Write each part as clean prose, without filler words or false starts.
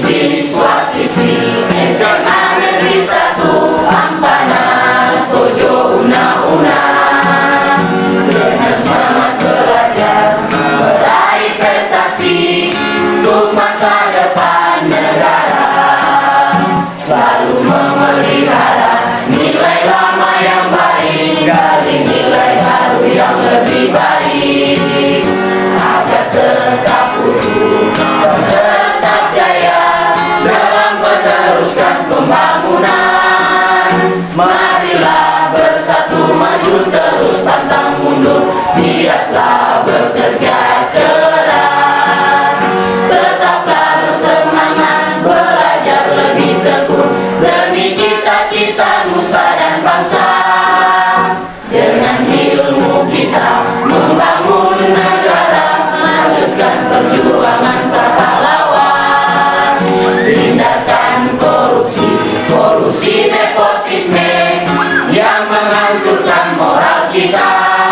siswa-siswi SMA Negeri 1 Ampanan Tojo Una-Una, dengan semangat belajar meraih prestasi untuk masa depan negara, selalu memelihara nilai lama yang baik, gali nilai baru yang lebih baik, agar tetap utuh dan tetap jaya dalam meneruskan pembangunan. Marilah bersatu maju terus pantang mundur, giatlah bekerja keras, tetaplah bersemangat belajar lebih tekun demi cita-cita nusa dan bangsa. Dengan ilmu kita membangun negara, melanjutkan perjuangan para pahlawan, hindarkan korupsi, kolusi, nepotisme yang menghancurkan moral kita.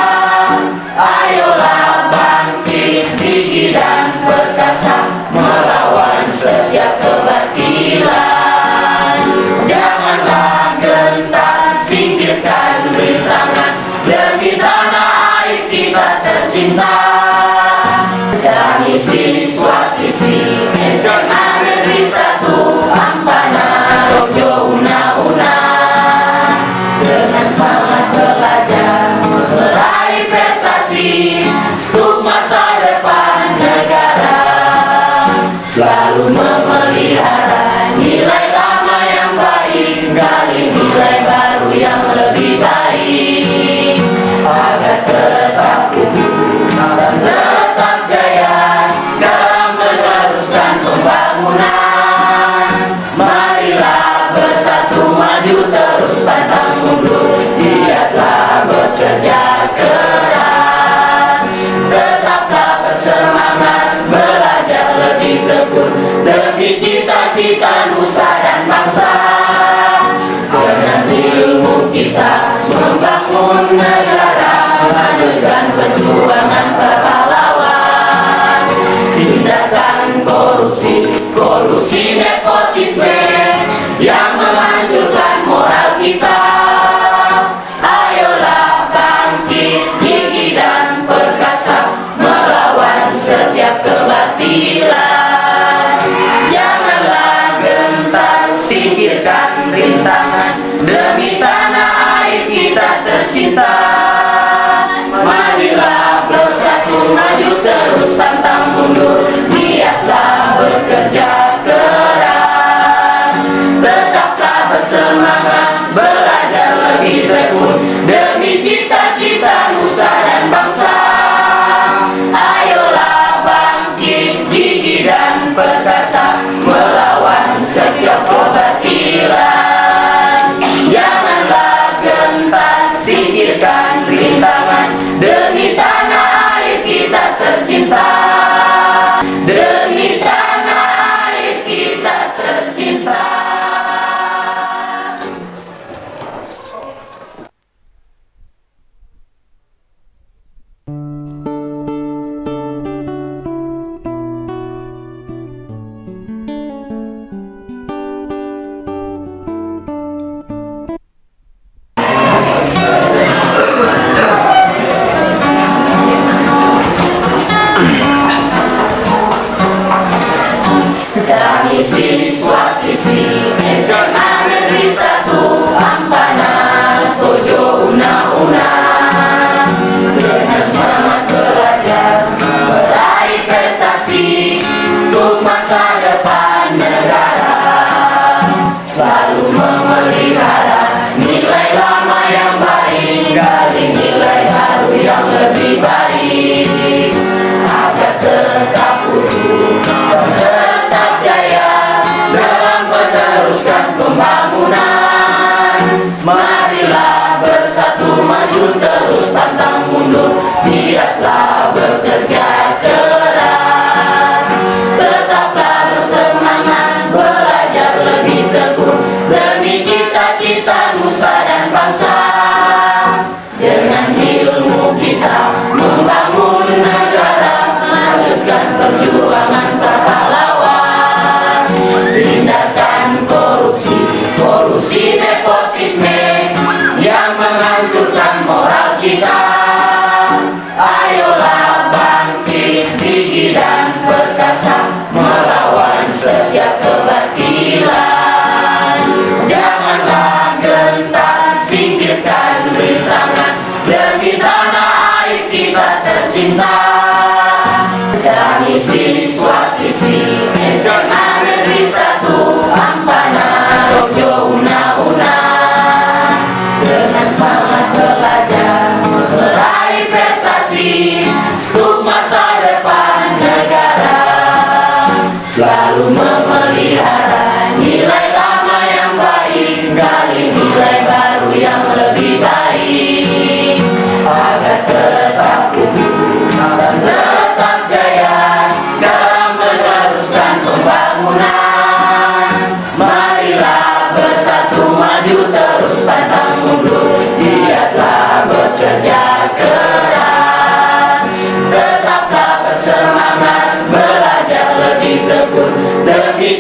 Ayolah bangkit gigih dan perkasa melawan setiap kebatilan. Janganlah gentar, singkirkan rintangan demi tanah air kita tercinta. Kami siswa-siswi SMA Negeri 1 Ampanan Tojo Una-Una, dengan semangat belajar meraih prestasi untuk masa depan negara, selalu memelihara nilai lama yang baik, gali nilai baru yang lebih baik, agar tetap utuh dan tetap jaya dalam meneruskan pembangunan. Marilah bersatu maju terus pantang mundur, giatlah bekerja keras, tetaplah bersemangat belajar lebih tekun demi cita-cita nusa dan bangsa. Dengan ilmu kita membangun negara, melanjutkan perjuangan para pahlawan, hindarkan korupsi, kolusi, nepotisme yang menghancurkan moral kita. Ayolah bangkit gigih dan perkasa melawan setiap kebatilan. Janganlah gentar, singkirkan rintangan demi tanah air kita tercinta. Marilah bersatu maju terus pantang mundur, giatlah bekerja keras, tetaplah bersemangat belajar lebih tekun demi cita-cita nusa dan bangsa. Ayolah bangkit gigih dan perkasa melawan setiap kebatilan. Janganlah gentar, singkirkan rintangan demi tanah air kita tercinta, demi tanah air kita tercinta. Kami siswa-siswi SMA Negeri 1 Ampanan Tojo Una-Una, dengan semangat belajar meraih prestasi untuk masa depan negara, selalu memelihara nilai lama yang baik, gali nilai baru yang lebih baik, agar tetap utuh dan tetap jaya dalam meneruskan pembangunan. Marilah bersatu maju terus pantang mundur, giatlah bekerja keras, tetaplah bersemangat belajar lebih tekun demi cita-cita nusa dan bangsa. Dengan ilmu kita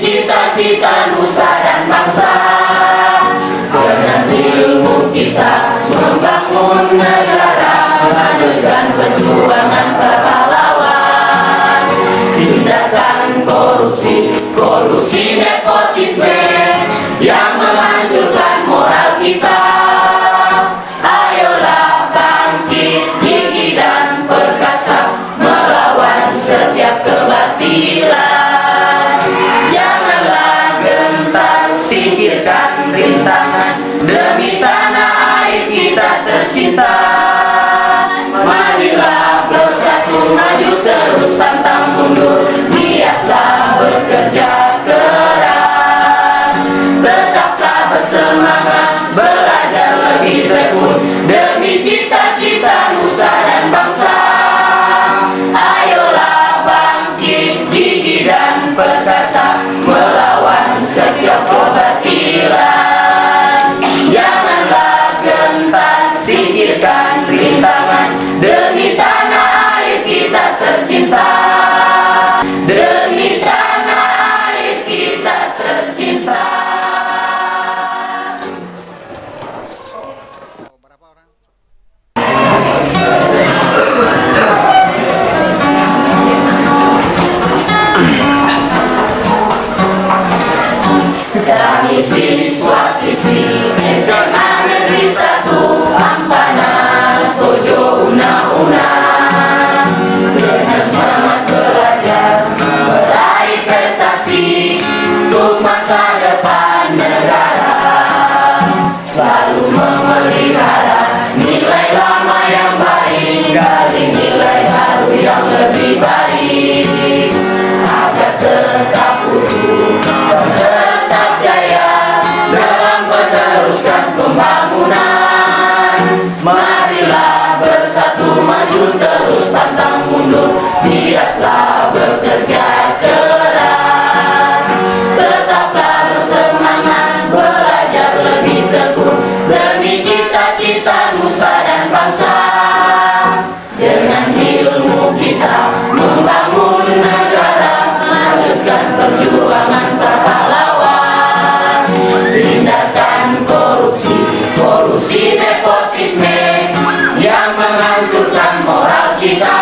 cita-cita nusa dan bangsa. Dengan ilmu kita membangun negara, lanjutkan perjuangan pahlawan. Tindakan korupsi nepotisme yang menghancurkan moral kita. Ayolah bangkit, gigih dan perkasa, melawan setiap kebatilan. Janganlah gentar, singkirkan rintangan, demi tanah air kita tercinta. Marilah bersatu, maju terus pantang mundur, niatlah bekerja keras. Tetaplah bersemangat, belajar lebih tekun, demi cita-cita nusa dan bangsa. Ayolah bangkit, gigih dan perkasa, melawan setiap kebatilan. Janganlah gentar, singkirkan rintangan, demi tanah air kita tercinta. Demi tanah air kita tercinta. Kami siswa-siswi SMA Negeri 1 Ampana Tojo Una-Una, dengan semangat belajar meraih prestasi untuk masa depan negara. Selalu memelihara nilai lama yang baik, gali nilai baru yang lebih baik, agar tetap utuh dan tetap jaya dalam meneruskan pembangunan. Marilah bersatu, maju terus pantang mundur, niatlah bekerja keras. Tetaplah bersemangat, belajar lebih tekun, demi cita-cita nusa dan bangsa. Dengan ilmu kita membangun negara, lanjutkan perjuangan pahlawan. Tindakan korupsi nepotisme yang menghancurkan moral kita.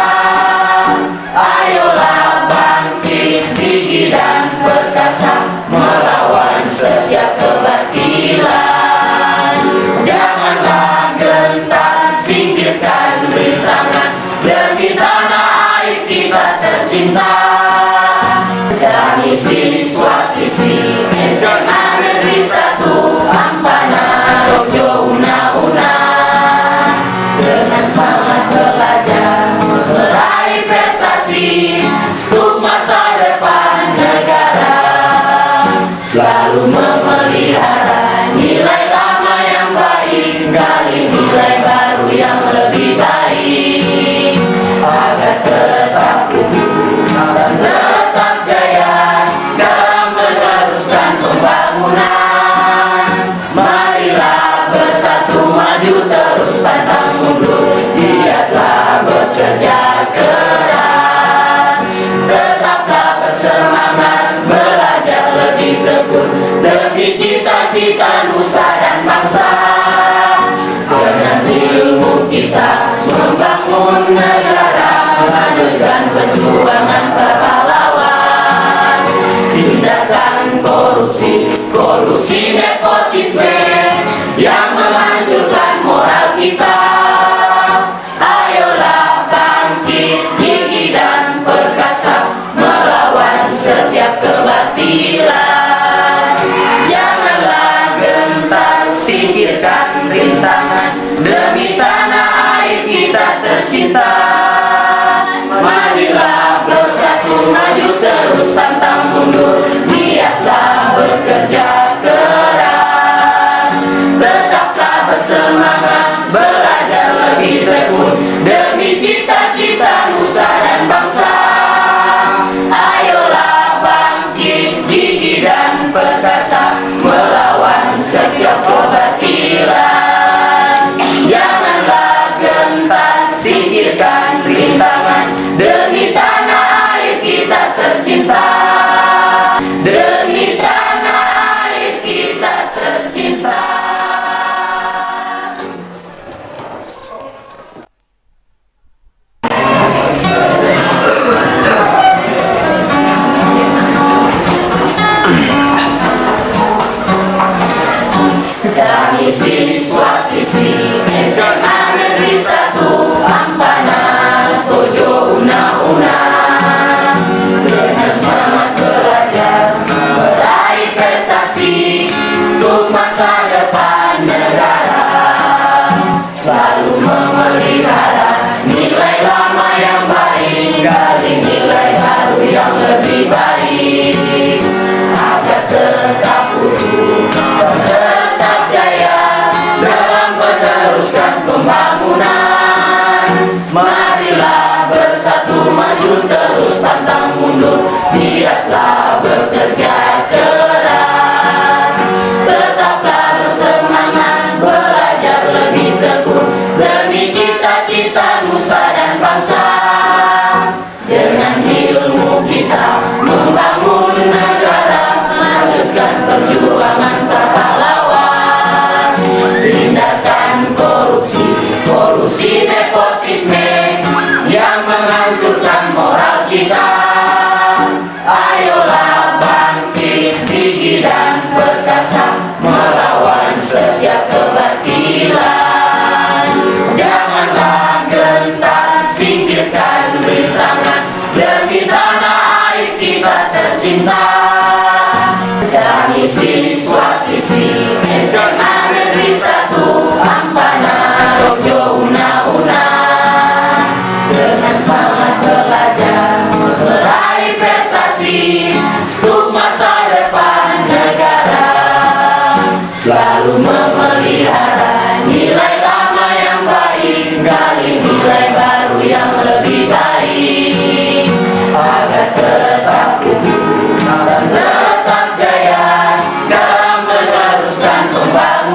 Ayolah bangkit, gigih dan perkasa, melawan setiap kebatilan. Janganlah gentar, singkirkan rintangan, demi tanah air kita tercinta. Kami siswa-siswi SMA Negeri 1 Ampana Tojo Una-Una, dengan semangat belajar meraih prestasi untuk masa depan negara. Selalu memelihara nilai lama yang baik, gali nilai baru yang lebih baik, agar tetap utuh dan tetap jaya dalam meneruskan pembangunan. Marilah bersatu, maju terus pantang mundur, niatlah bekerja keras. Tetaplah bersemangat, belajar lebih tekun, demi cita-cita nusa dan bangsa. Dengan ilmu kita membangun negara, lanjutkan perjuangan pahlawan. Tindakan korupsi nepotisme yang menghancurkan moral kita. Ayolah bangkit, gigih dan perkasa, melawan setiap kebatilan. Janganlah gentar, singkirkan rintangan, demi tanah air kita tercinta. Marilah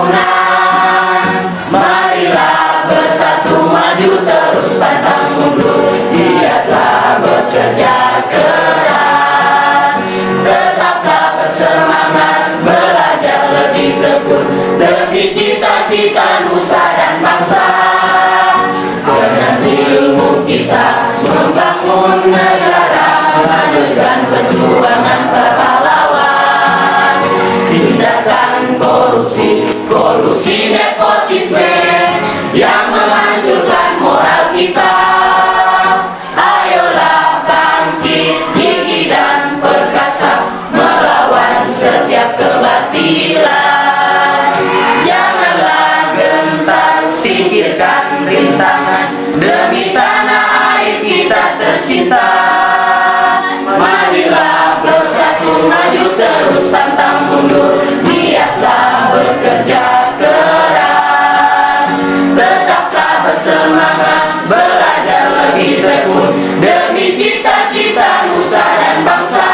pembangunan. Marilah bersatu maju terus pantang mundur, giatlah bekerja keras. Tetaplah bersemangat, belajar lebih tekun demi cita-cita nusa dan bangsa. Dengan ilmu kita membangun negara, lanjutkan perjuangan para pahlawan. Tindakan korupsi nepotisme yang menghancurkan moral kita. Ayolah bangkit, gigih dan perkasa, melawan setiap kebatilan. Janganlah gentar, singkirkan rintangan, demi tanah air kita tercinta. Marilah bersatu maju terus pantang mundur, giatlah bekerja keras. Tetaplah bersemangat, belajar lebih tekun demi cita-cita nusa dan bangsa.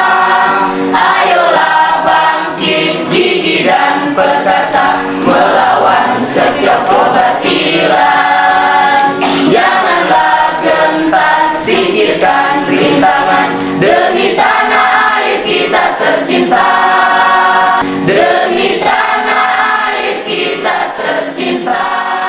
Ayolah bangkit, gigih dan perkasa, melawan setiap kebatilan. Janganlah gentar, singkirkan rintangan, demi tanah air kita tercinta. Demi tanah air kita tercinta.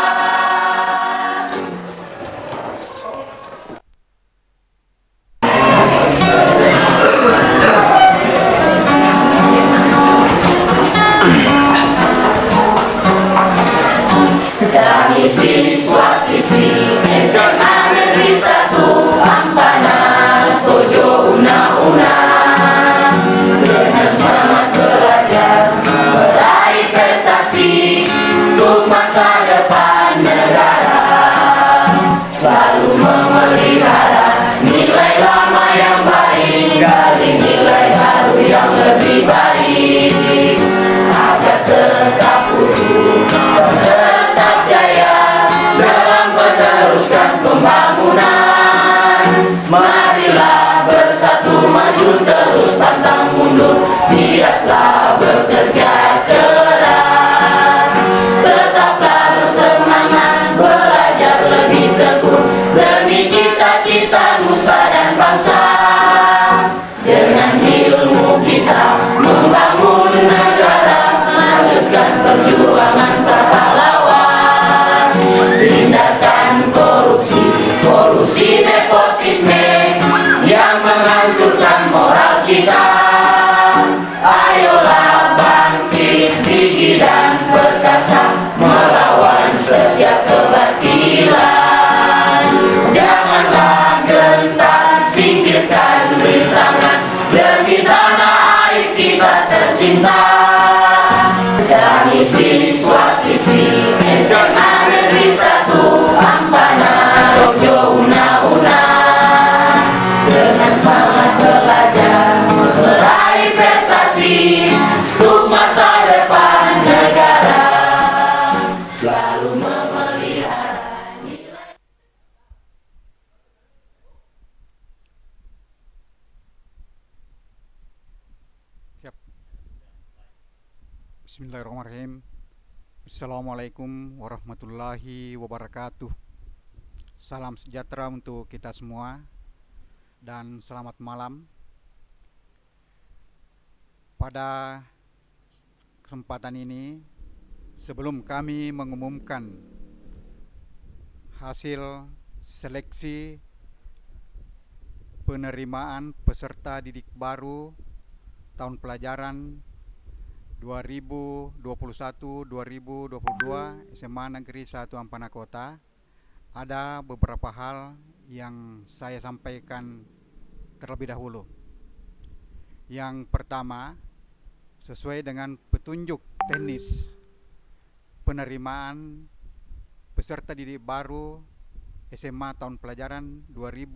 Kami siswa-siswi SMA Negeri 1 Ampanan Tojo Una-Una, dengan semangat belajar meraih prestasi untuk masa depan negara. Selalu memelihara nilai lama yang baik, gali nilai baru yang lebih baik, agar tetap utuh dan tetap jaya dalam meneruskan pembangunan. Marilah bersatu maju terus pantang mundur, giatlah bekerja keras. Tetaplah bersemangat, belajar lebih tekun demi cita-cita nusa dan bangsa. Dengan ilmu kita membangun negara, lanjutkan perjuangan para pahlawan. Tindakan korupsi nepotisme yang menghancurkan moral kita. Ayolah bangkit, gigih dan perkasa, melawan setiap kebatilan. Janganlah gentar, singkirkan rintangan, demi tanah air kita tercinta. Kami siswa-siswi SMA Negeri 1 Ampanan Tojo Una-Una, dengan semangat belajar meraih prestasi untuk masa depan negara. Selalu memelihara nilai. Siap. Bismillahirrahmanirrahim. Assalamualaikum warahmatullahi wabarakatuh. Salam sejahtera untuk kita semua dan selamat malam. Pada kesempatan ini, sebelum kami mengumumkan hasil seleksi penerimaan peserta didik baru tahun pelajaran 2021-2022 SMA Negeri 1 Ampana Kota, ada beberapa hal yang saya sampaikan terlebih dahulu. Yang pertama, sesuai dengan petunjuk teknis penerimaan peserta didik baru SMA tahun pelajaran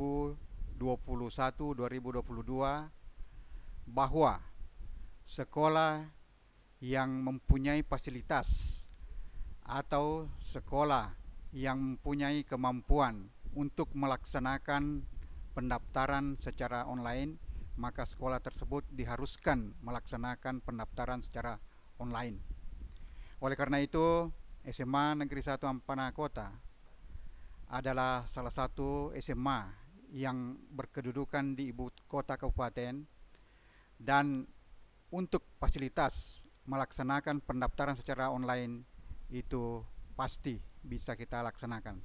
2021-2022, bahwa sekolah yang mempunyai fasilitas atau sekolah yang mempunyai kemampuan untuk melaksanakan pendaftaran secara online, maka sekolah tersebut diharuskan melaksanakan pendaftaran secara online. Oleh karena itu, SMA Negeri 1 Ampana Kota adalah salah satu SMA yang berkedudukan di ibu kota kabupaten, dan untuk fasilitas melaksanakan pendaftaran secara online itu pasti bisa kita laksanakan.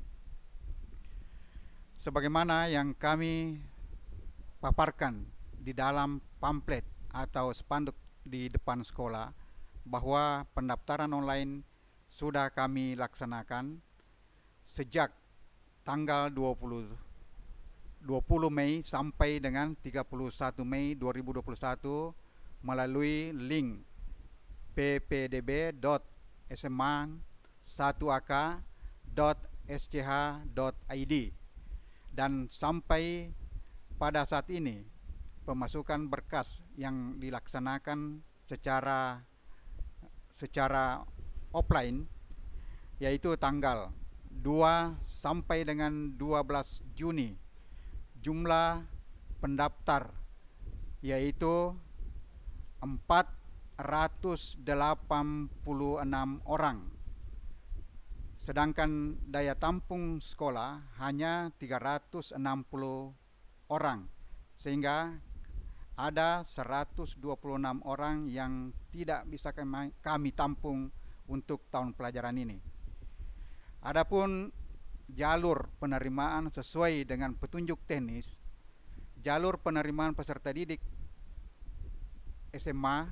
Sebagaimana yang kami paparkan di dalam pamflet atau spanduk di depan sekolah, bahwa pendaftaran online sudah kami laksanakan sejak tanggal 20 Mei sampai dengan 31 Mei 2021 melalui link ppdb.sma1ak.sch.id, dan sampai pada saat ini pemasukan berkas yang dilaksanakan secara offline, yaitu tanggal 2 sampai dengan 12 Juni, jumlah pendaftar yaitu 486 orang, sedangkan daya tampung sekolah hanya 360 orang, sehingga ada 126 orang yang tidak bisa kami tampung untuk tahun pelajaran ini. Adapun jalur penerimaan sesuai dengan petunjuk teknis, jalur penerimaan peserta didik SMA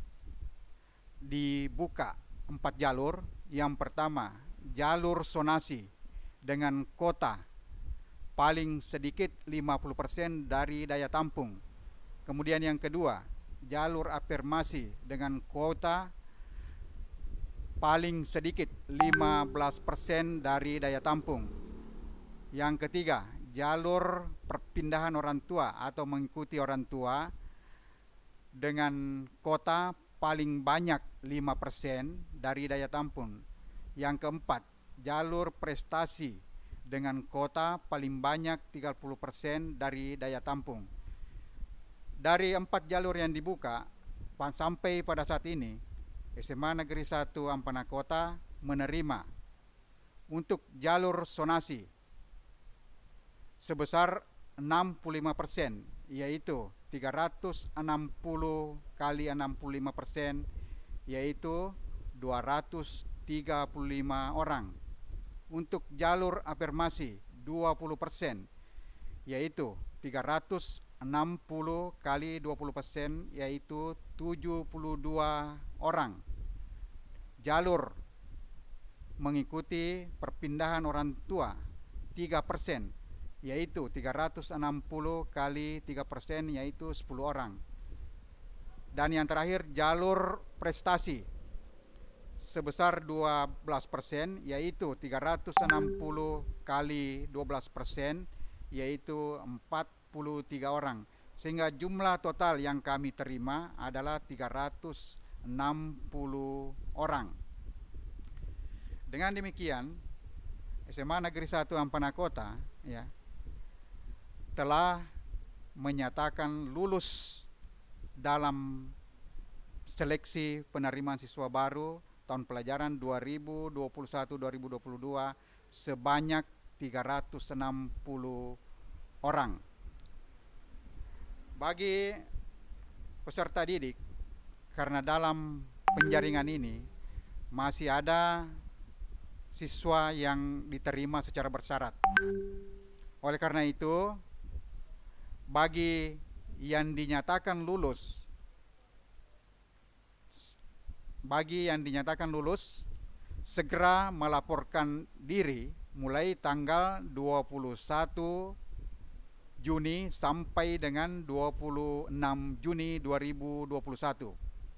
dibuka 4 jalur. Yang pertama, jalur zonasi dengan kota paling sedikit 50% dari daya tampung. Kemudian yang kedua, jalur afirmasi dengan kuota paling sedikit 15% dari daya tampung. Yang ketiga, jalur perpindahan orang tua atau mengikuti orang tua dengan kuota paling banyak 5% dari daya tampung. Yang keempat, jalur prestasi dengan kuota paling banyak 30% dari daya tampung. Dari 4 jalur yang dibuka sampai pada saat ini, SMA Negeri 1 Ampana Kota menerima untuk jalur zonasi sebesar 65%, yaitu 360 kali 65%, yaitu 235 orang. Untuk jalur afirmasi 20%, yaitu 360 kali 20%, yaitu 72 orang. Jalur mengikuti perpindahan orang tua 3%, yaitu 360 kali 3%, yaitu 10 orang. Dan yang terakhir, jalur prestasi sebesar 12%, yaitu 360 kali 12%, yaitu 43 orang. Sehingga jumlah total yang kami terima adalah 360 orang. Dengan demikian, SMA Negeri 1 Ampana Kota telah menyatakan lulus dalam seleksi penerimaan siswa baru tahun pelajaran 2021-2022 sebanyak 360 orang. Bagi peserta didik, karena dalam penjaringan ini masih ada siswa yang diterima secara bersyarat. Oleh karena itu, bagi yang dinyatakan lulus, segera melaporkan diri mulai tanggal 21 Juni sampai dengan 26 Juni 2021.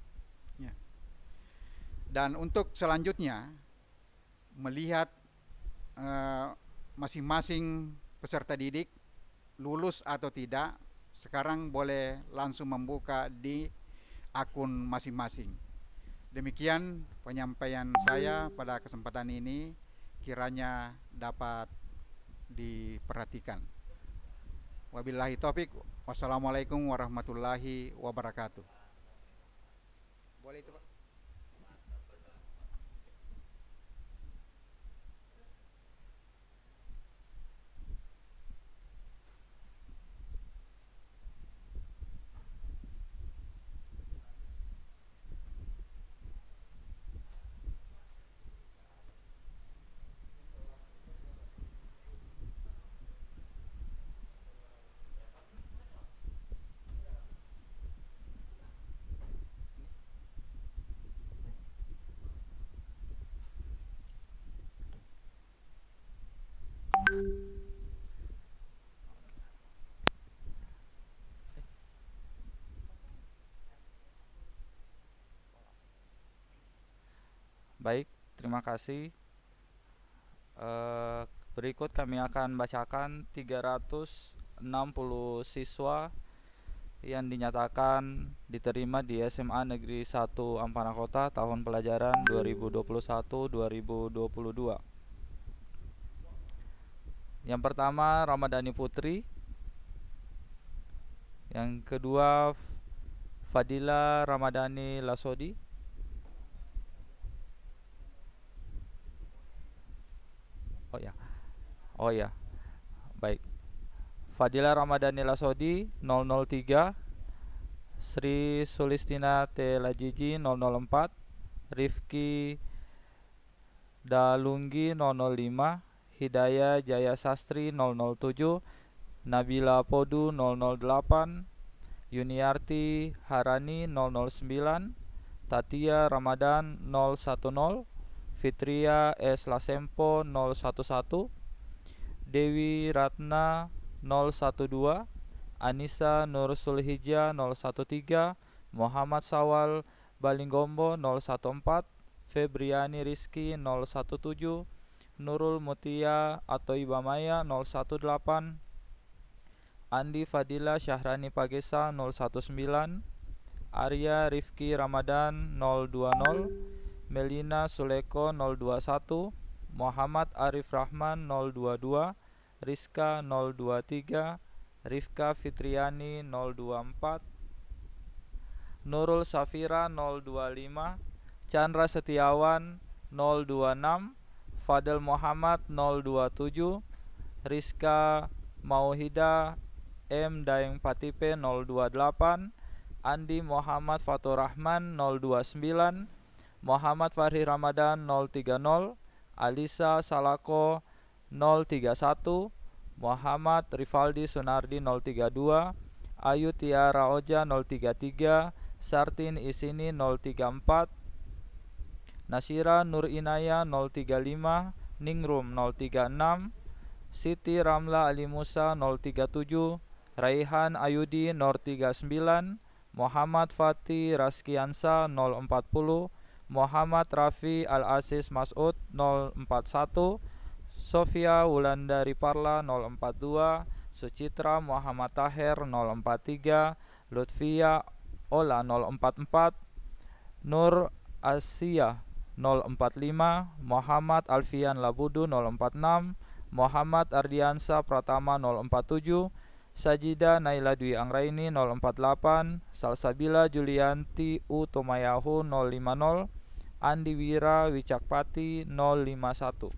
Dan untuk selanjutnya, melihat masing-masing peserta didik lulus atau tidak, sekarang boleh langsung membuka di akun masing-masing. Demikian penyampaian saya pada kesempatan ini, kiranya dapat diperhatikan. Wabillahi taufik. Wassalamualaikum warahmatullahi wabarakatuh. Boleh itu, Pak? Baik, terima kasih. Berikut kami akan bacakan 360 siswa yang dinyatakan diterima di SMA Negeri 1 Ampana Kota tahun pelajaran 2021-2022. Yang pertama Ramadhani Putri, yang kedua Fadila Ramadhani Lasodi, oh ya, baik. Fadila Ramadhani Lasodi 003, Sri Sulistina T. Lajiji 004, Rifki Dalunggi 005, Hidayah Jaya Sastri 007, Nabila Podu 008, Yuniarti Harani 009, Tatia Ramadan 010, Fitria S. Lasempo 011, Dewi Ratna 012, Anissa Nur Sulhijjah 013, Muhammad Sawal Balinggombo 014, Febriani Rizki 017, Nurul Mutia atau Ibamaya 018, Andi Fadila Syahrani Pagesa 019, Arya Rifki Ramadan 020, Melina Suleko 021, Muhammad Arif Rahman 022, Rizka 023, Rifka Fitriani 024, Nurul Safira 025, Chandra Setiawan 026, Fadel Muhammad 027, Rizka Mauhida M. Daeng Patipe 028, Andi Muhammad Fatur Rahman 029, Muhammad Fahri Ramadan 030, Alisa Salako 031, Muhammad Rifaldi Sunardi 032, Ayu Tiara Oja 033, Sartin Isini 034, Nasira Nur Inaya 035, Ningrum 036, Siti Ramla Ali Musa 037, Raihan Ayudi 039, Muhammad Fatih Raskiansa 040, Muhammad Rafi Al-Aziz Mas'ud 041, Sofia Wulandari Parla 042, Sucitra Muhammad Taher 043, Lutfia Ola 044, Nur Asia 045, Muhammad Alfian Labudu 046, Muhammad Ardiansa Pratama 047, Sajida Naila Dwi Anggraini 048, Salsabila Julianti Utomayahu 050, Andi Wira Wicakpati 051,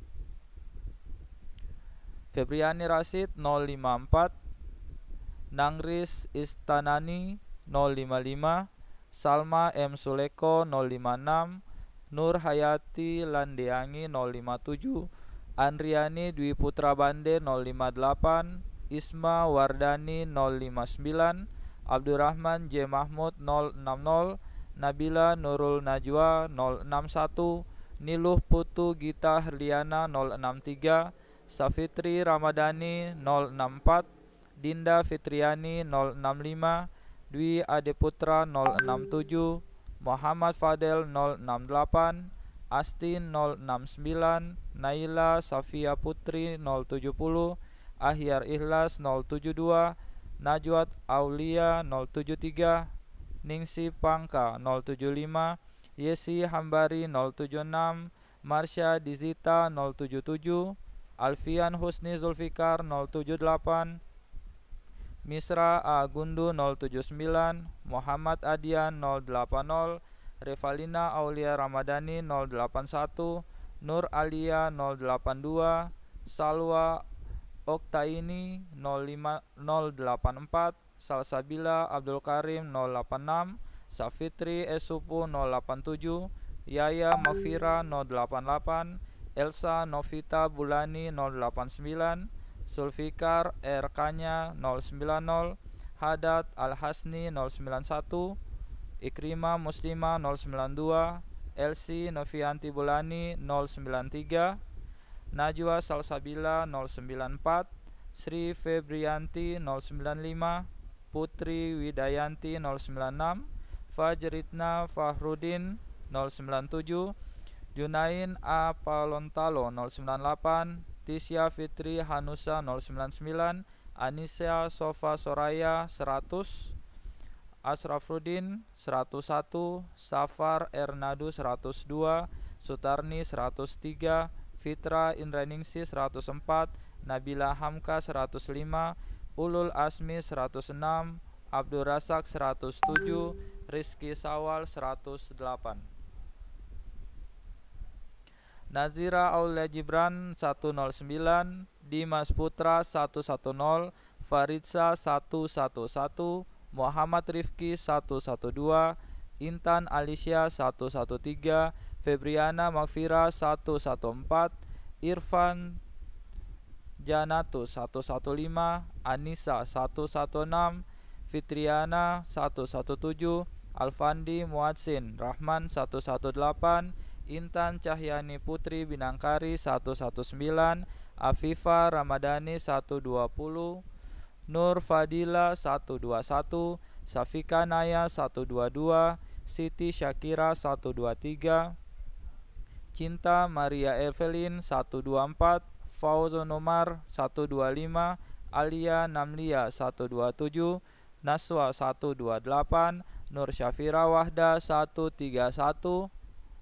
Febriani Rasid 054, Nangris Istanani 055, Salma M. Suleko 056, Nur Hayati Landeangi 057, Andriani Dwi Putra Bande 058, Isma Wardani 059, Abdurrahman J. Mahmud 060, Nabila Nurul Najwa 061, Niluh Putu Gita Herliana 063, Safitri Ramadhani 064, Dinda Fitriani 065, Dwi Adeputra 067, Muhammad Fadel 068, Astin 069, Naila Safia Putri 070, Ahyar Ikhlas 072, Najwat Aulia 073, Ningsi Pangka 075, Yesi Hambari 076, Marsha Dizita 077, Alfian Husni Zulfikar 078, Misra A. Gundu 079, Muhammad Adian 080, Revalina Aulia Ramadhani 081, Nur Alia 082, Salwa Oktaini 084, Salsabila Abdul Karim 086, Safitri Esupu 087, Yaya Mafira 088, Elsa Novita Bulani 089, Sulfikar RK-nya 090, Hadat Al-Hasni 091, Ikrimah Muslima 092, Elsi Novianti Bulani 093, Najwa Salsabila 094, Sri Febrianti 095, Putri Widayanti 096, Fajritna Fahrudin 097, Junain A. Palontalo 098, Tisya Fitri Hanusa 099, Anissa Sofa Soraya 100, Asrafruddin 101, Safar Ernadu 102, Sutarni 103, Fitra Indraningsi 104, Nabila Hamka 105, Ulul Asmi 106, Abdul Razak 107, Rizky Sawal 108. Nazira Aulia Gibran 109, Dimas Putra 110, Faridsa 111, Muhammad Rifki 112, Intan Alicia 113, Febriana Magfira 114, Irfan Janatus 115, Anissa 116, Fitriana 117, Alfandi Muadsin Rahman 118, Intan Cahyani Putri Binangkari 119, Afifa Ramadhani 120, Nur Fadila 121, Safika Naya 122, Siti Syakira 123, Cinta Maria Evelyn 124, Fauzon Omar 125, Alia Namlia 127, Naswa 128, Nur Syafira Wahda 131,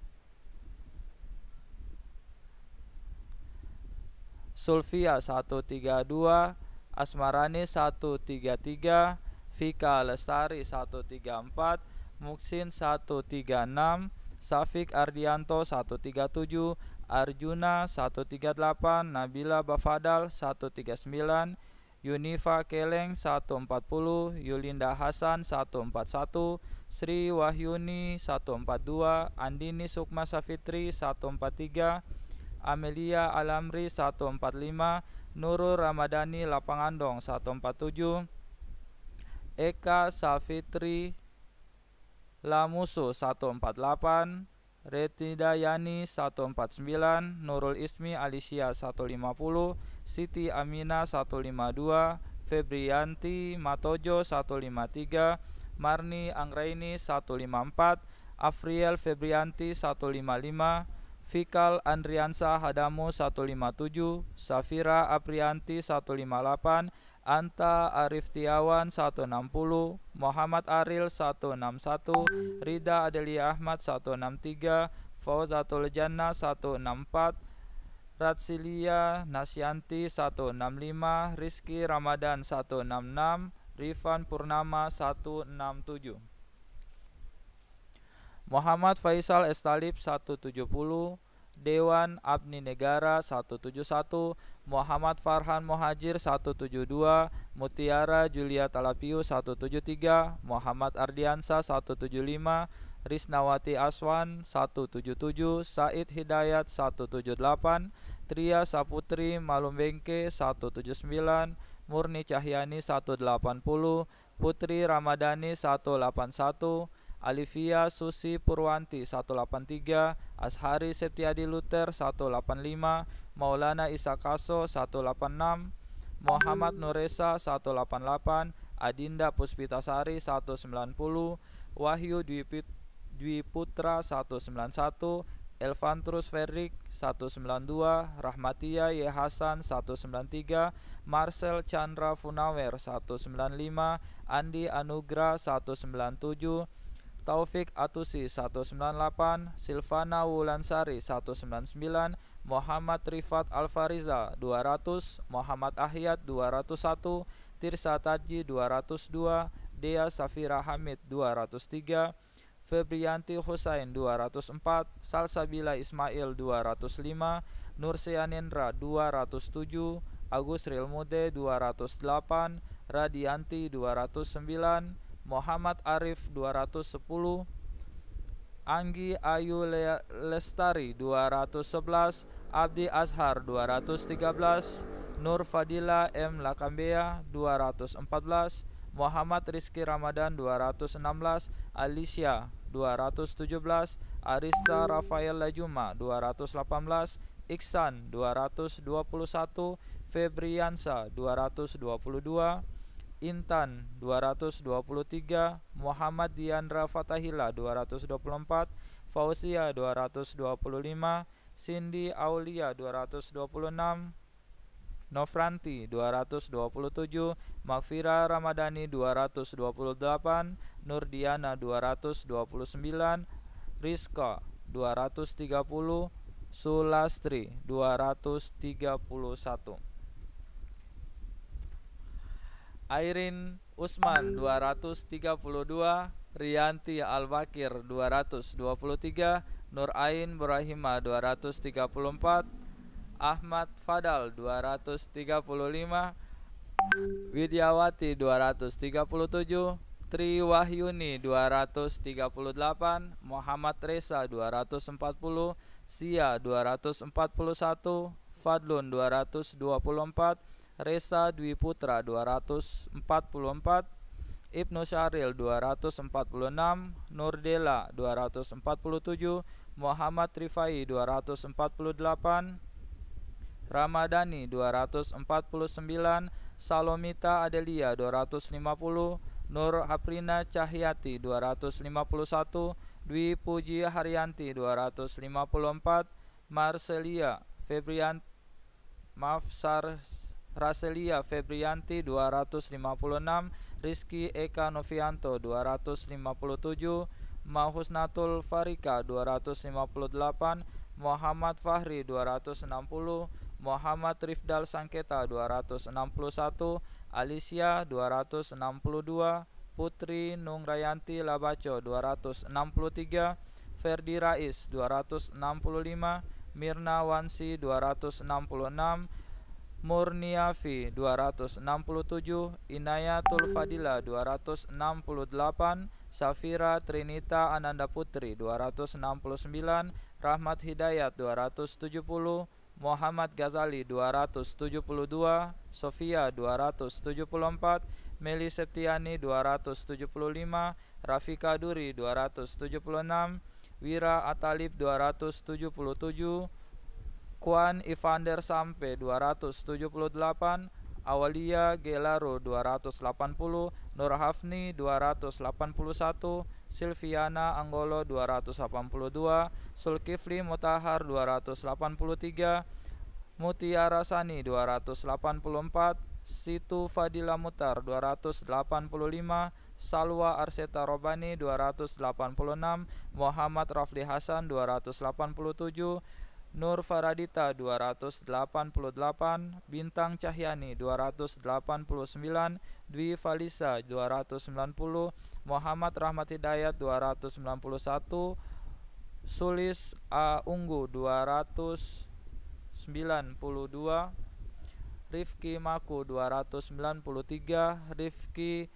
Sulfia 132, Asmarani 133, Vika Lestari 134, Muksin 136, Safik Ardianto 137, Arjuna 138, Nabila Bafadal 139, Yunifa Keleng 140, Yulinda Hasan 141, Sri Wahyuni 142, Andini Sukma Safitri 143, Amelia Alamri 145, Nurul Ramadhani Lapangandong 147, Eka Safitri Lamusu 148, Retidayani 149, Nurul Ismi Alicia 150, Siti Amina 152, Febrianti Matojo 153, Marni Anggraini 154, Afriel Febrianti 155, Fikal Andriansa Hadamu 157, Safira Aprianti 158, Anta Arif Tiawan 160, Muhammad Aril 161, Rida Adelia Ahmad 163, Fauzatul Jannah 164, Ratsilia Nasyanti 165, Rizky Ramadan 166, Rifan Purnama 167, Muhammad Faisal Estalib 170, Dewan Abni Negara 171, Muhammad Farhan Muhajir 172, Mutiara Julia Talapiu 173, Muhammad Ardiansa 175, Risnawati Aswan 177, Said Hidayat 178, Tria Saputri Malumbengke 179, Murni Cahyani 180, Putri Ramadhani 181, Alivia Susi Purwanti 183, Ashari Septiadi Luther 185, Maulana Isa Kaso 186, Muhammad Nuresa 188, Adinda Puspitasari 190, Wahyu Dwi Putra 191, Elvantrus Ferrik 192, Rahmatia Y Hasan 193, Marcel Chandra Funawer 195, Andi Anugrah 197, Taufik Atusi 198, Silvana Wulansari 199, Muhammad Rifat Alfariza 200, Muhammad Ahyat 201, Tirsa Taji 202, Dea Safira Hamid 203, Febrianti Husain 204, Salsabila Ismail 205, Nursianendra 207, Agus Rilmude 208, Radianti 209, Muhammad Arif 210, Anggi Ayu Lestari 211, Abdi Azhar 213, Nur Fadila M. Lakambea 214, Muhammad Rizky Ramadan 216, Alicia 217, Arista Rafael Lajuma 218, Iksan 221, Febriansa 222, Intan 223, Muhammad Diandra Fatahila 224, Fauzia 225, Cindy Aulia 226, Nofranti 227, Makfira Ramadhani 228, Nurdiana 229, Rizka 230, Sulastri 231. Airin Usman 232, Rianti Albakir 223, Nur Ain Ibrahima 234, Ahmad Fadal 235, Widyawati 237, Tri Wahyuni 238, Muhammad Reza 240, Sia 241, Fadlun 224, Reza Dwi Putra 244, Ibnu Syaril 246, Nurdela 247, Muhammad Rifai 248, Ramadhani 249, Salomita Adelia 250, Nur Aprina Cahyati 251, Dwi Puji Haryanti 254, Marcelia Raselia Febrianti 256, Rizky Eka Novianto 257, Mahusnatul Farika 258, Muhammad Fahri 260, Muhammad Rifdal Sangketa 261, Alicia 262, Putri Nungrayanti Labaco 263, Ferdi Rais 265, Mirna Wansi 266, Murniafi 267, Inayatul Fadila 268, Safira Trinita Ananda Putri 269, Rahmat Hidayat 270, Muhammad Ghazali 272, Sofia 274, Meli Septiani 275, Rafika Duri 276, Wira Atalib 277, Kwan Ivander Sampe 278, Awalia Gelaro 280, Nur Hafni 281, Silviana Anggolo 282, Sulkifli Mutahar 283, Mutiara Sani 284, Situ Fadila Mutar 285, Salwa Arseta Robani 286, Muhammad Rafli Hasan 287, Nur Faradita 288, Bintang Cahyani 289, Dwi Falisa 290, Muhammad Rahmat Hidayat 291, Sulis A. Ungu 292, Rifki Maku 293, Rifki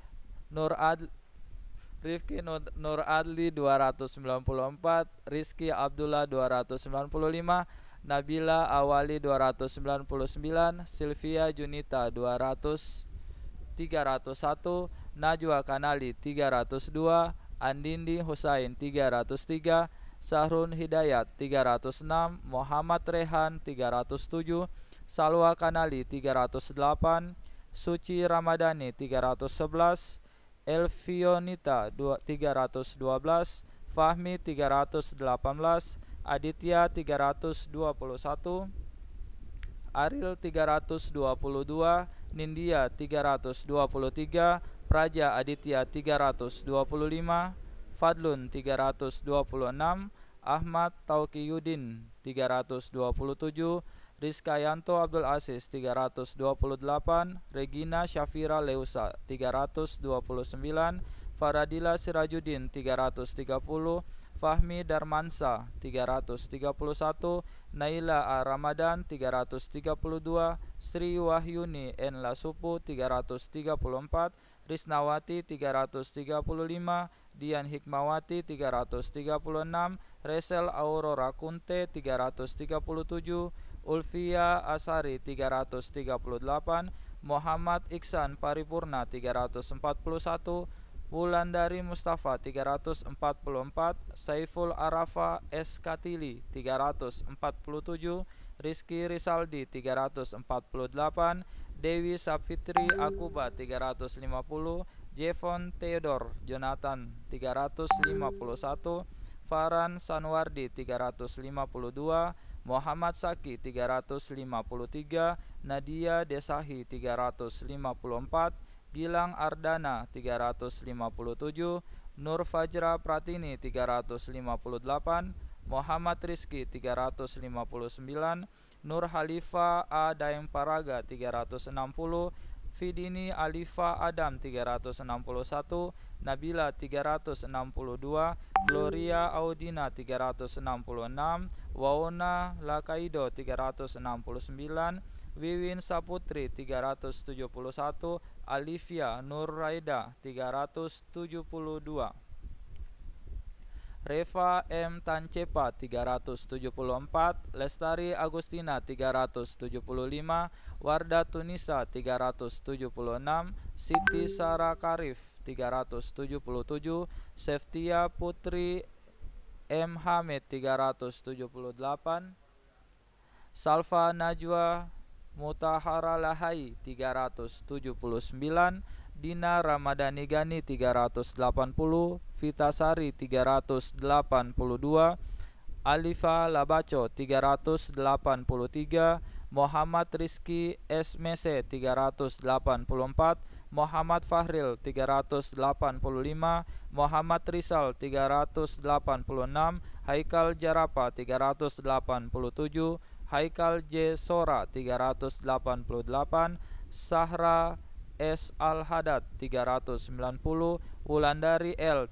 Nur Adli 294, Rizky Abdullah 295, Nabila Awali 299, Sylvia Junita 301, Najwa Kanali 302, Andindi Husain 303, Sahrun Hidayat 306, Muhammad Rehan 307, Salwa Kanali 308, Suci Ramadhani 311, Elvionita 312, Fahmi 318, Aditya 321, Aril 322, Nindya 323, Praja Aditya 325, Fadlun 326, Ahmad Tauqi Yudin 327, Rizkayanto Abdul Aziz 328, Regina Syafira Leusa 329, Faradila Sirajuddin 330, Fahmi Darmansa 331, Naila A. Ramadan 332, Sri Wahyuni N. Lasupu 334, Risnawati 335, Dian Hikmawati 336, Resel Aurora Kunte 337, Ulfia Asari 338, Muhammad Iksan Paripurna 341, Wulandari Mustafa 344, Saiful Arafa S. Katili 347, Rizky Risaldi 348, Dewi Sapfitri Akuba 350, Jevon Theodor Jonathan 351, Farhan Sanwardi 352, Muhammad Saki 353, Nadia Desahi 354, Gilang Ardana 357, Nur Fajra Pratini 358, Muhammad Rizki 359, Nur Halifa A. Daeng Paraga 360, Fidini Alifa Adam 361, Nabila 362, Gloria Audina 366, Waona Lakaido 369, Wiwin Saputri 371, Alivia Nur Raida 372, Reva M. Tancepa 374, Lestari Agustina 375, Warda Tunisa 376, Siti Sara Karif 377, Seftia Putri M. Hamid 378, Salva Najwa Mutahara Lahai 379, Dina Ramadhani Gani 380, Vitasari 382, Alifa Labaco 383, Muhammad Rizki S. Mese 384, Muhammad Fahril 385, Muhammad Rizal 386, Haikal Jarapa 387, Haikal J. Sora 388, Sahra S. Al-Hadad 390, Wulandari L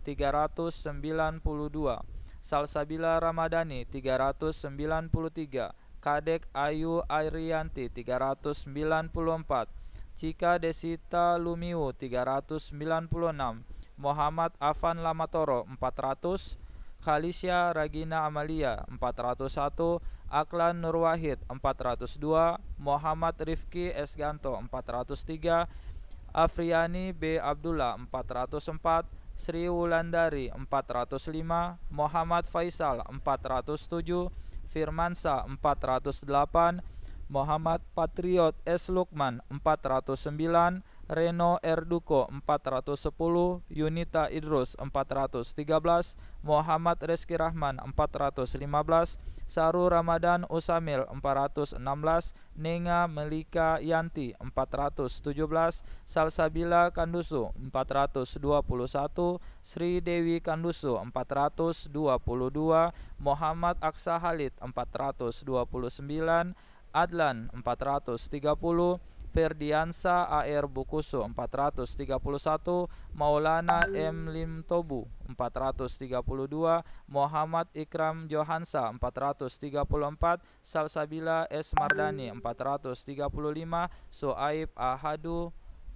392, Salsabila Ramadhani 393, Kadek Ayu Airianti 394, Cika Desita Lumiu 396, Muhammad Afan Lamatoro 400, Khalisya Ragina Amalia 401, Aklan Nurwahid 402, Muhammad Rifki S. Ganto 403, Afriani B. Abdullah 404, Sri Wulandari 405, Muhammad Faisal 407, Firmansa 408, Muhammad Patriot S. Lukman 409, Reno Erduko 410, Yunita Idrus 413, Muhammad Reski Rahman 415, Saru Ramadan Usamil 416, Nenga Melika Yanti 417, Salsabila Kandusu 421, Sri Dewi Kandusu 422, Muhammad Aksa Halid 429, Adlan 430, Ferdiansa AR Bukusu 431, Maulana M. Limtobu 432, Muhammad Ikram Johansa 434, Salsabila S. Mardani 435, Soaib Ahadu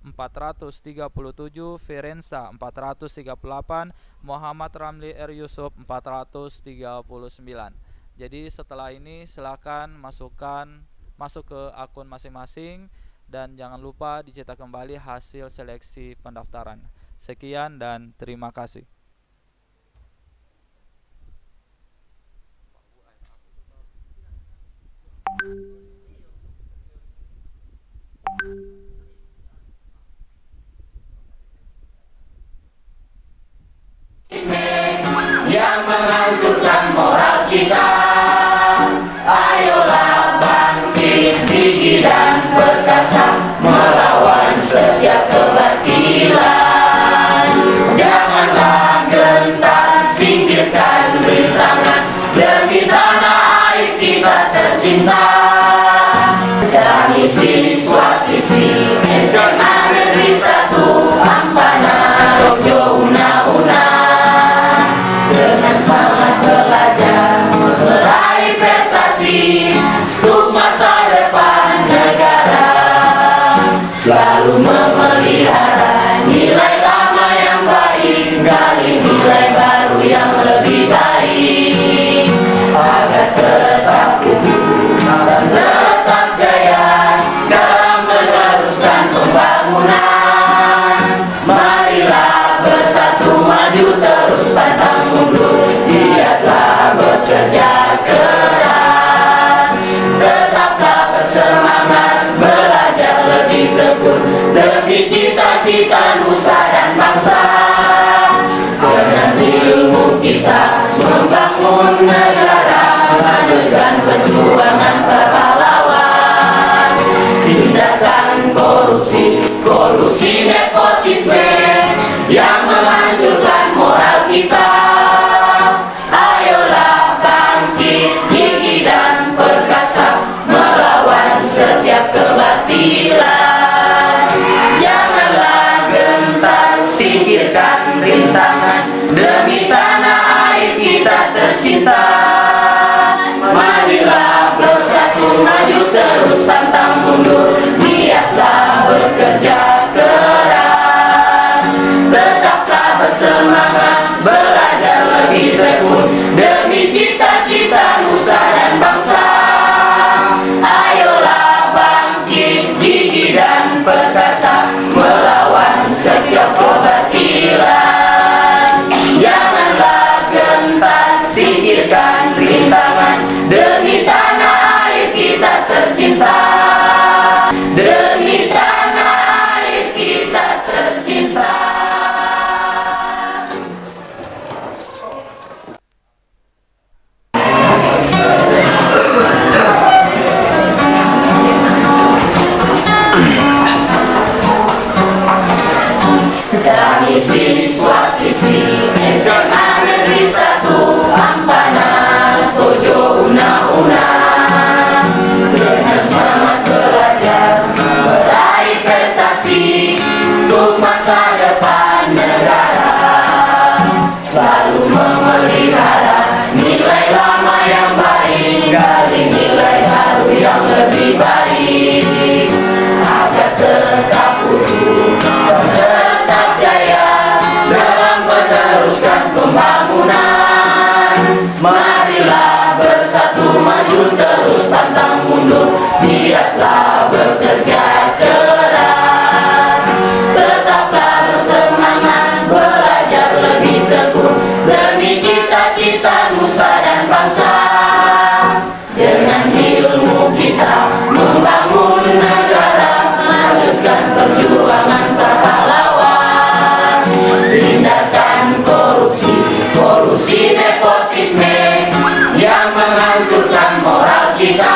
437, Ferensa 438, Muhammad Ramli R. Yusuf 439. Jadi setelah ini silakan masuk ke akun masing-masing dan jangan lupa dicetak kembali hasil seleksi pendaftaran. Sekian dan terima kasih. Yang menghancurkan moral kita, ayolah bangkit gigih dan perkasa melawan setiap kebatilan. Janganlah gentar, singkirkan rintangan, demi tanah air kita tercinta. Kami siswa-siswi SMA Negeri 1 Ampana Tokyo Una-Una, dengan semangat belajar meraih prestasi untuk masa depan negara, selalu memelihara nilai lama yang baik, gali nilai baru yang lebih baik, agar tetap utuh cita nusa dan bangsa. Dengan ilmu kita membangun negara, adegan perjuangan para pahlawan. Tindakan korupsi, kolusi nepotisme yang menghancurkan moral kita. Ayolah bangkit, gigih dan perkasa, melawan setiap kebatilan. Janganlah gentar, singkirkan rintangan, demi tanah air kita tercinta. Marilah bersatu, maju terus pantang mundur, niatlah bekerja keras. Tetaplah bersemangat, belajar lebih tekun, demi cita-cita nusa dan bangsa. Ayolah bangkit, gigih dan perkasa, melawan setiap kebatilan. Janganlah gentar, singkirkan rintangan, demi tanah air kita tercinta. Demi tanah air kita tercinta. Kami siswa-siswi SMA Negeri 1 Ampanan Tojo Una-Una, dengan semangat belajar meraih prestasi untuk masa depan negara. Selalu memelihara nilai lama yang baik, gali nilai baru yang lebih baik, agar tetap utuh dan tetap jaya dalam meneruskan pembangunan. Marilah bersatu, maju terus pantang mundur, niatlah bekerja keras. Tetaplah bersemangat, belajar lebih tekun, demi cita-cita nusa dan bangsa. Dengan ilmu kita membangun negara, melanjutkan perjuangan para pahlawan. Tindakan korupsi, kolusi nepotisme yang menghancurkan moral kita.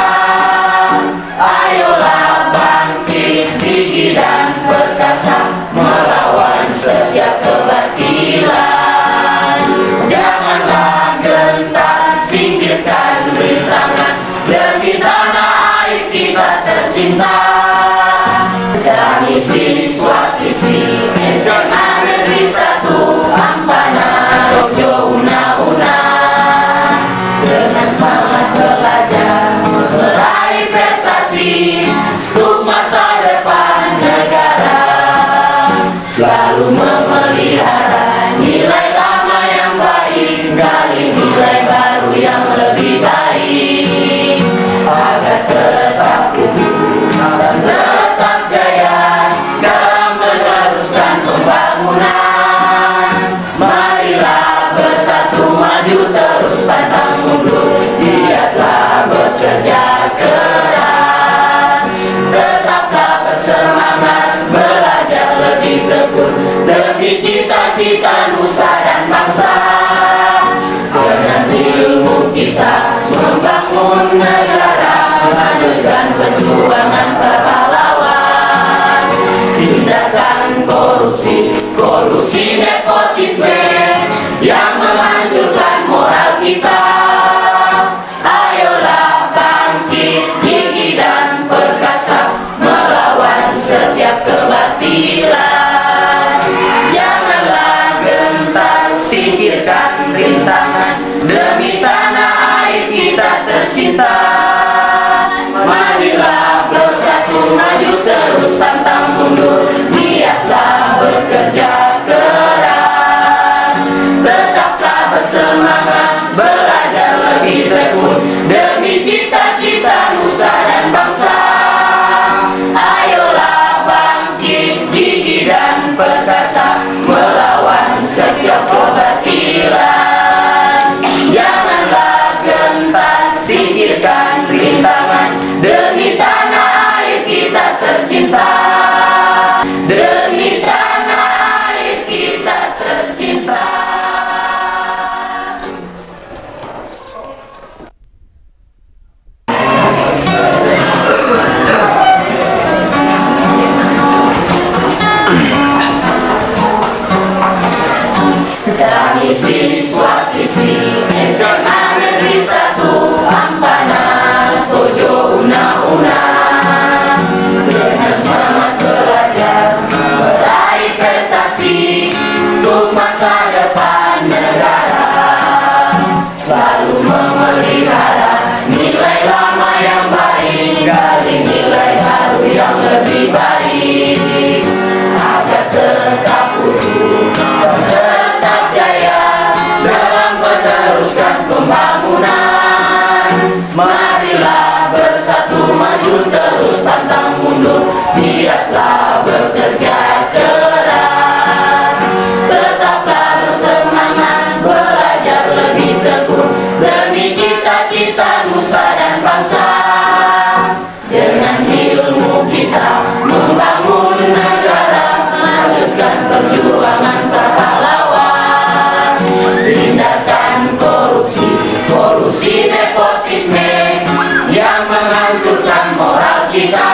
Ayolah bangkit, gigih dan perkasa, melawan setiap kebatilan. Janganlah gentar, singkirkan rintangan, demi tanah air kita tercinta. Kami siswa-siswi SMA Negeri 1 Ampanan Tojo Una-Una, dengan semangat belajar meraih prestasi untuk masa depan negara. Selalu memelihara nilai lama yang baik, gali nilai baru yang lebih baik, agar tetap utuh dan tetap jaya dalam meneruskan pembangunan. Marilah bersatu, maju terus pantang mundur, giatlah bekerja keras. Tetaplah bersemangat, belajar lebih tekun, demi cita-cita nusa dan bangsa. Dengan ilmu kita membangun negara, adegan perjuangan para pahlawan. Tindakan korupsi, kolusi nepotisme yang menghancurkan moral kita. Ayolah bangkit, gigih dan perkasa, melawan setiap kebatilan. Janganlah gentar, singkirkan rintangan, demi tanah air kita tercinta. korupsi nepotisme yang menghancurkan moral kita.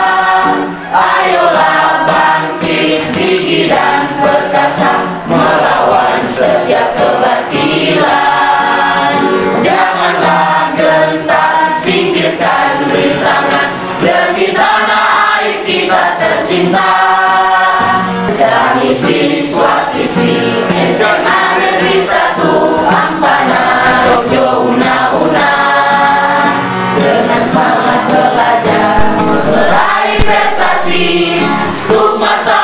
Ayolah bangkit gigi dan perkasa melawan setiap kebatilan. Janganlah gentar singkirkan rintangan demi tanah air kita tercinta. Kami siswa-siswi SMA Negeri 1 Ampana Tokyo Una-Una dengan semangat belajar meraih prestasi untuk masa